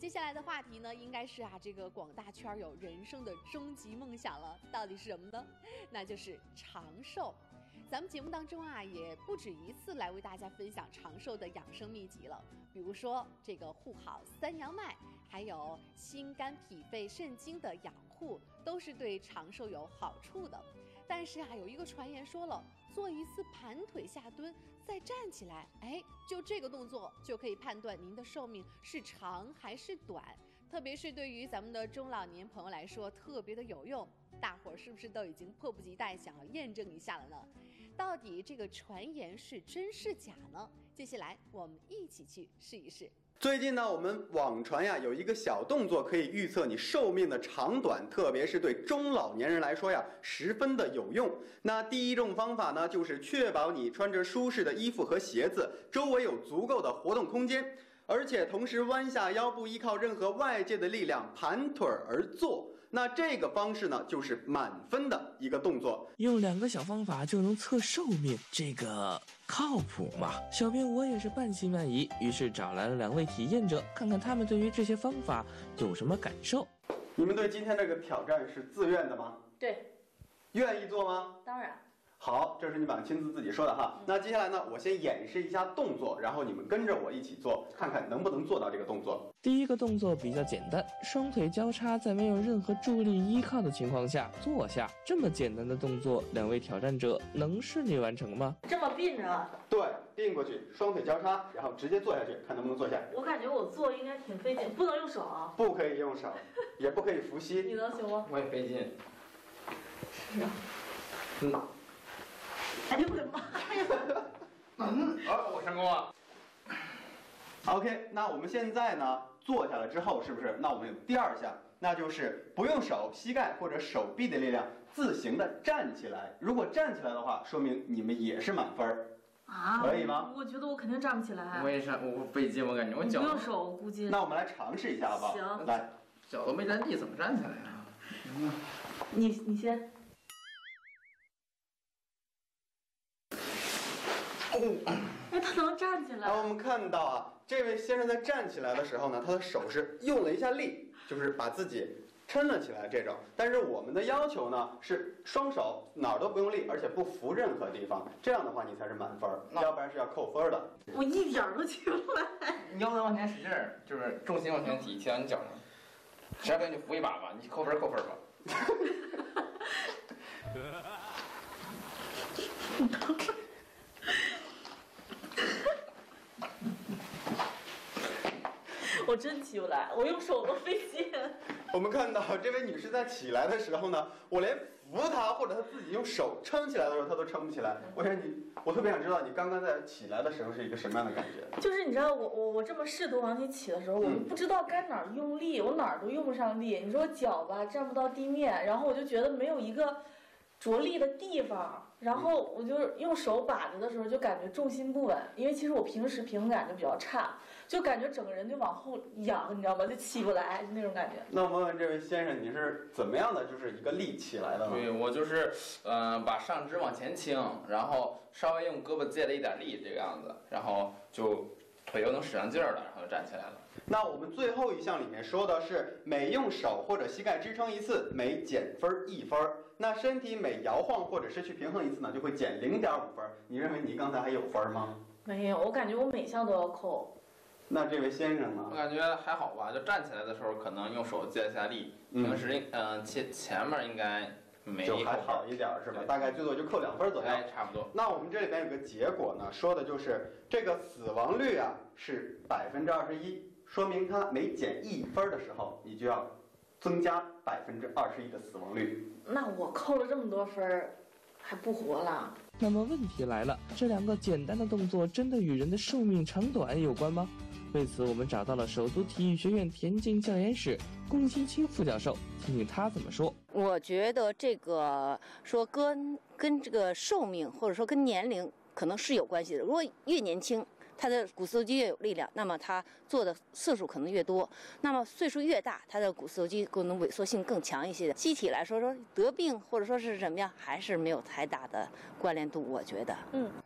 接下来的话题呢，应该是这个广大圈友人生的终极梦想了，到底是什么呢？那就是长寿。咱们节目当中也不止一次来为大家分享长寿的养生秘籍了，比如说这个护好三阳脉，还有心肝脾肺肾经的养护，都是对长寿有好处的。但是有一个传言说了，做一次盘腿下蹲再站起来，就这个动作就可以判断您的寿命是长还是短，特别是对于咱们的中老年朋友来说特别的有用。大伙儿是不是都已经迫不及待想要验证一下了呢？到底这个传言是真是假呢？接下来我们一起去试一试。 最近呢，我们网传有一个小动作可以预测你寿命的长短，特别是对中老年人来说十分的有用。那第一种方法呢，就是确保你穿着舒适的衣服和鞋子，周围有足够的活动空间，而且同时弯下腰，不依靠任何外界的力量，盘腿而坐。那这个方式呢，就是满分的一个动作。 用2个小方法就能测寿命，这个靠谱吗？小编我也是半信半疑，于是找来了2位体验者，看看他们对于这些方法有什么感受。 你们对今天这个挑战是自愿的吗？ 对。 愿意做吗？ 当然。 好，这是你们亲自自己说的哈。那接下来呢，我先演示一下动作，然后你们跟着我一起做，看看能不能做到这个动作。 第一个动作比较简单，双腿交叉，在没有任何助力依靠的情况下坐下。这么简单的动作，2位挑战者能顺利完成吗？ 这么并着？ 对，并过去，双腿交叉，然后直接坐下去，看能不能坐下。 我感觉我坐应该挺费劲，不能用手啊。 不可以用手，也不可以伏羲。 你能行吗？ 我也费劲。 是啊。哎呦我的妈呀！ 我成功了。 OK， 那我们现在呢，坐下了之后，是不是？那我们有第2项，那就是不用手、膝盖或者手臂的力量，自行的站起来。如果站起来的话，说明你们也是满分。可以吗？ 我觉得我肯定站不起来。 我也是，我费劲，我感觉我脚。 不用手，估计。 那我们来尝试一下好不好？ 行。 来， 脚都没沾地，怎么站起来呀？ 你先。他能站起来。 我们看到这位先生在站起来的时候呢，他的手是用了一下力，就是把自己撑了起来这种。但是我们的要求呢是双手哪儿都不用力，而且不扶任何地方，这样的话你才是满分，要不然是要扣分的。 我一点都起不来。 你腰能往前使劲儿，就是重心往前提到你脚上，实在不行你扶一把吧，你扣分吧。 我真起不来，我用手都费劲。 我们看到这位女士在起来的时候呢，我连扶她或者她自己用手撑起来的时候，她都撑不起来。我特别想知道你刚刚在起来的时候是一个什么样的感觉？ 就是你知道我这么试图往起起的时候，我就不知道该哪儿用力，我哪儿都用不上力。你说脚吧站不到地面，然后我就觉得没有一个着力的地方，然后我就用手把着的时候就感觉重心不稳，因为其实我平时平衡感就比较差，就感觉整个人就往后仰，你知道吗？就起不来，就那种感觉。 那我问问这位先生，你是怎么样的就是一个力起来的呢？ 对，我就是把上肢往前倾，然后稍微用胳膊借了一点力这个样子，然后就腿又能使上劲儿了，然后就站起来了。 那我们最后一项里面说的是每用手或者膝盖支撑一次，每减分1分。那身体每摇晃或者失去平衡一次呢，就会减0.5分。你认为你刚才还有分吗？ 没有，我感觉我每项都要扣。 那这位先生呢？ 我感觉还好吧，就站起来的时候可能用手借一下力，平时前面应该没就还好一点是吧？大概最多就扣2分左右， 差不多。 那我们这里边有个结果呢，说的就是这个死亡率是21%，说明它每减1分的时候，你就要增加21%的死亡率。 那我扣了这么多分，还不活了？ 那么问题来了，这2个简单的动作真的与人的寿命长短有关吗？为此，我们找到了首都体育学院田径教研室龚欣清副教授，听听他怎么说。 我觉得这个说跟这个寿命或者说跟年龄可能是有关系的。如果越年轻，他的股四头肌越有力量，那么他做的次数可能越多；那么岁数越大，他的股四头肌功能萎缩性更强一些的。机体来说得病或者说是什么样，还是没有太大的关联度，我觉得。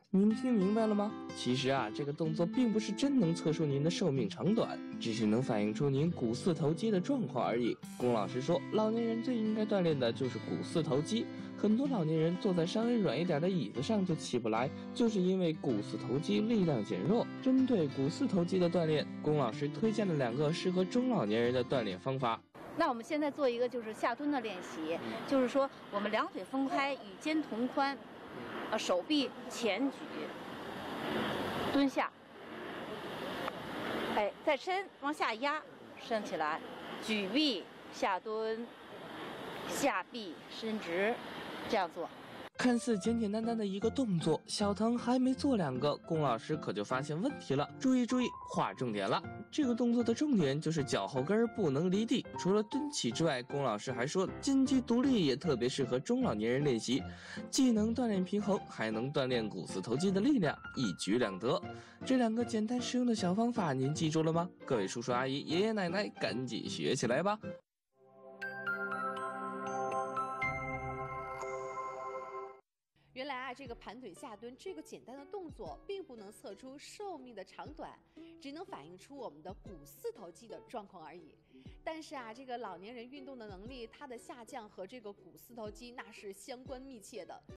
您听明白了吗？其实啊，这个动作并不是真能测出您的寿命长短，只是能反映出您股四头肌的状况而已。龚老师说，老年人最应该锻炼的就是股四头肌。很多老年人坐在稍微软一点的椅子上就起不来，就是因为股四头肌力量减弱。针对股四头肌的锻炼，龚老师推荐了2个适合中老年人的锻炼方法。 那我们现在做一个就是下蹲的练习，就是说我们2腿分开，与肩同宽，手臂前举，蹲下，哎，再伸往下压，伸起来，举臂下蹲，下臂伸直，这样做。 看似简简单单的一个动作，小腾还没做2个，龚老师可就发现问题了。注意，划重点了！这个动作的重点就是脚后跟不能离地。除了蹲起之外，龚老师还说，金鸡独立也特别适合中老年人练习，既能锻炼平衡，还能锻炼股四头肌的力量，一举两得。这2个简单实用的小方法，您记住了吗？各位叔叔阿姨、爷爷奶奶，赶紧学起来吧！ 原来啊，这个盘腿下蹲这个简单的动作，并不能测出寿命的长短，只能反映出我们的股四头肌的状况而已。但是啊，这个老年人运动的能力，它的下降和这个股四头肌那是相关密切的。